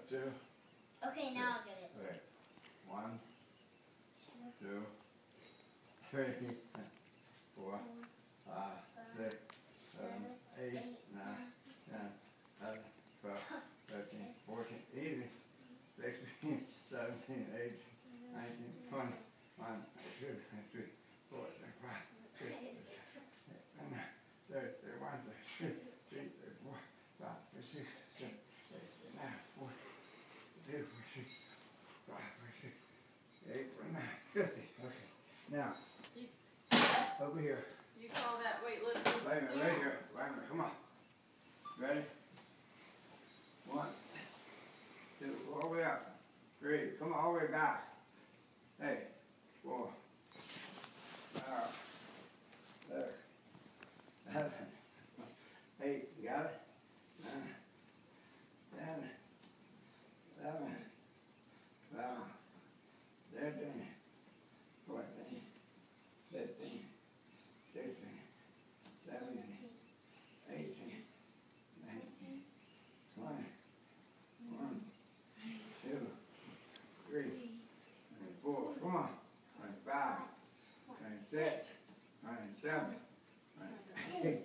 two. Okay, now I'll get it. Okay. 1, 2, 3, 4, 5, 6, 7, 8, 9, 10, 11, 12, 13, 14, easy. 16, 17, 18, 19, 20, 1, 2, 3, 4, 5, 6, 7, 30, 31, 32, 33, 34, 5, 6, 7, 8, 9, 40, 42, 46, 46, 8, 9, 50. Okay. Now, over here. You call that weightlifting? Wait a minute, right here. Wait a minute, come on. Ready? 1, 2, all the way up. 3, come on, all the way back. Hey, 4, 5, 6, 7, 8, you got it? 9, 10, 11, 12, 13, 14, 15, 16, 17, 18, 19, 20, 1, 2, 3, 4, come on, 25, 26, 27, 28,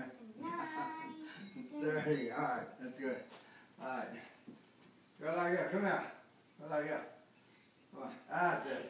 29, 30, alright, that's good. Alright. Go like that, come out. Go like that. Come on, that's it.